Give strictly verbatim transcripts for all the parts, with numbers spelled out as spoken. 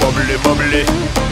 bubbly, bubbly.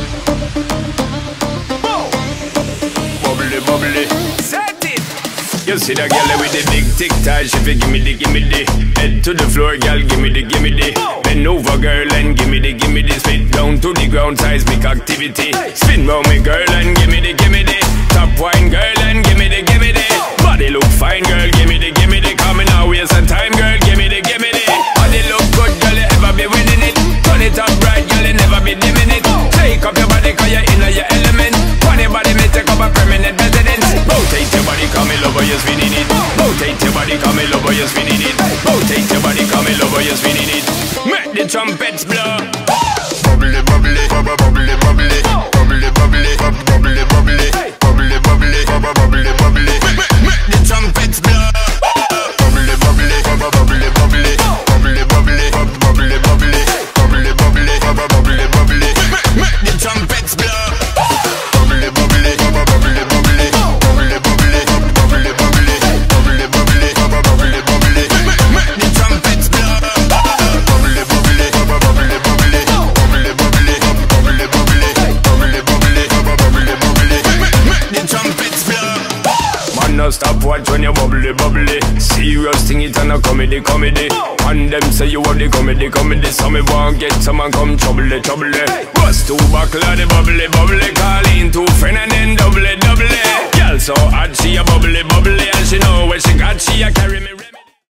Bubbly, bubbly. Set it. You see that girl with the big tic tac, she fi gimme the, gimme the. Head to the floor, girl, gimme the, gimme the. Bend over, girl, and gimme the, gimme the. Spit down to the ground, seismic activity. Spin round me, girl, and gimme the, gimme the. Top wine, girl, and gimme the, gimme the. Body look fine, girl, gimme the, gimme the. Coming out, waste some time, girl, gimme the, gimme the. Body look good, girl, you ever be winning it. Turn it up right, girl, you never be dimming it. Take up your body, cause you're in your element. Funny body, may take up a permanent residence. Rotate your body, come in over, you're spinning it. Rotate your body, come in over, you're spinning it. Rotate your body, come in over, you're spinning it. Make the trumpets blow. Bubbly, bubbly, bubbly, bubbly, bubbly, bubbly, bubbly, bubbly, bubbly, bubbly, bubbly, bubbly, bubbly. Make the trumpets blow. Bubbly, bubbly, bubbly, bubbly, bubbly, bubbly, bubbly, bubbly, bubbly, bubbly, bubbly, bubbly. Make the trumpets blow. Bubbly, bubbly, bubbly, bubbly, bubbly, bubbly, bubbly, bubbly, bubbly, bubbly, bubbly. Make the trumpets blow. Bubbly, bubbly, bubbly, bubbly, bubbly, bubbly, bubbly, bubbly, bubbly, bubbly, bubbly. Make the trumpets blow. Man, no stop watch when you bubbly, bubbly. Serious thing, it and a comedy, comedy. And them say you want the comedy, comedy. So me want get someone come trouble, trouble. Bust two buckle of the bubbly, bubbly. Call in two friend and then double, double. Girl so hot, she a bubbly, bubbly. And she know when she got, she a carry me.